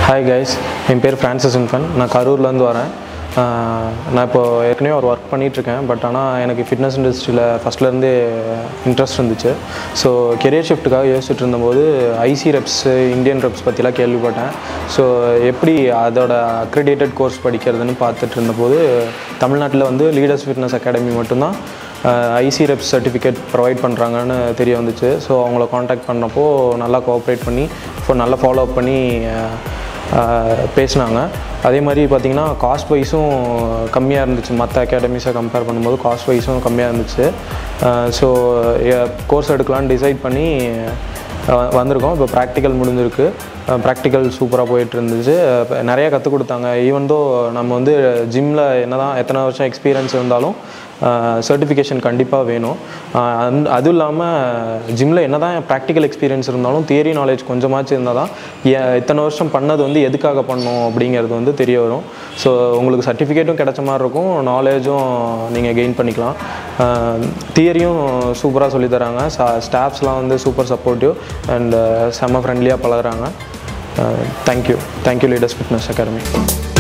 Hi guys, என் பேர் Francis இன்ஃபன். நான் கரூர்லேருந்து வரேன். நான் இப்போது ஏற்கனவே ஒரு ஒர்க் பண்ணிகிட்ருக்கேன். பட் ஆனால் எனக்கு ஃபிட்னஸ் இண்டஸ்ட்ரியில் ஃபஸ்ட்லேருந்தே இன்ட்ரெஸ்ட் இருந்துச்சு. ஸோ கெரியர் ஷிஃப்ட்டுக்காக யோசிச்சுட்டு இருந்தபோது ஐசி ரெப்ஸு, இந்தியன் ரெப்ஸ் பற்றிலாம் கேள்விப்பட்டேன். ஸோ எப்படி அதோட அக்ரிடேட்டட் கோர்ஸ் படிக்கிறதுன்னு பார்த்துட்டு இருந்தபோது தமிழ்நாட்டில் வந்து லீடர்ஸ் ஃபிட்னஸ் அகாடமி மட்டும்தான் ஐசி ரெப்ஸ் சர்டிஃபிகேட் ப்ரொவைட் பண்ணுறாங்கன்னு தெரிய வந்துச்சு. ஸோ அவங்கள காண்டாக்ட் பண்ணப்போ நல்லா கோஆப்ரேட் பண்ணி நல்லா ஃபாலோ அப் பண்ணி பேசினாங்க. அதே மாதிரி பார்த்திங்கன்னா காஸ்ட் வைஸும் கம்மியாக இருந்துச்சு. மற்ற அகாடமிஸை கம்பேர் பண்ணும்போது காஸ்ட் வைஸும் கம்மியாக இருந்துச்சு. ஸோ கோர்ஸ் எடுக்கலான்னு டிசைட் பண்ணி வந்திருக்கோம். இப்போ ப்ராக்டிக்கல் முடிஞ்சிருக்கு. ப்ராக்டிக்கல் சூப்பராக போயிட்டு இருந்துச்சு. நிறையா கற்றுக் கொடுத்தாங்க. ஈவன் தோ நம்ம வந்து ஜிம்மில் எத்தனை வருஷம் எக்ஸ்பீரியன்ஸ் இருந்தாலும் சர்டிஃபிகேஷன் கண்டிப்பாக வேணும். அதுவும் இல்லாமல் ஜிம்மில் என்ன தான் ப்ராக்டிக்கல் எக்ஸ்பீரியன்ஸ் இருந்தாலும் தியரி நாலேஜ் கொஞ்சமாச்சும் இருந்தால் தான் இத்தனை வருஷம் பண்ணது வந்து எதுக்காக பண்ணணும் அப்படிங்கிறது வந்து தெரிய வரும். ஸோ உங்களுக்கு சர்டிஃபிகேட்டும் கிடைச்ச மாதிரி இருக்கும், நாலேஜும் நீங்கள் கெயின் பண்ணிக்கலாம். தியரியும் சூப்பராக சொல்லித்தராங்க. ஸ்டாஃப்ஸ்லாம் வந்து சூப்பர் சப்போர்ட்டிவ் அண்ட் செம்ம ஃப்ரெண்ட்லியாக பழகுறாங்க. Thank you leaders fitness academy.